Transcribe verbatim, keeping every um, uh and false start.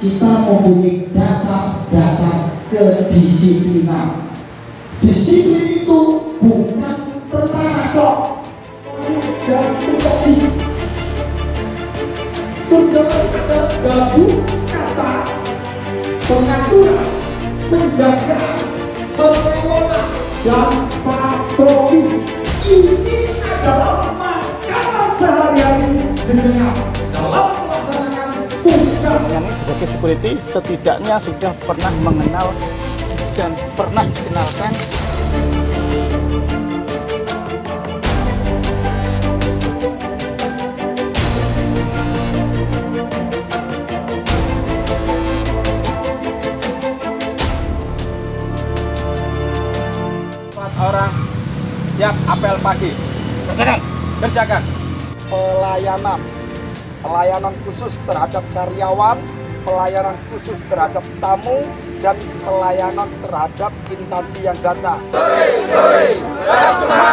kita mempunyai dasar-dasar kedisiplinan. Disiplin itu bukan tentara kok. Dan tupoksi terdapat kata dalam kata pengaturan, menjaga, mengelola, dan patroli. Ini adalah makanan sehari-hari jenengan dalam melaksanakan tugas. Yang sebagai security setidaknya sudah pernah mengenal dan pernah dikenalkan orang siap apel pagi. Kerjakan. Kerjakan. Pelayanan. Pelayanan khusus terhadap karyawan, pelayanan khusus terhadap tamu, dan pelayanan terhadap instansi yang datang. Sore, sore,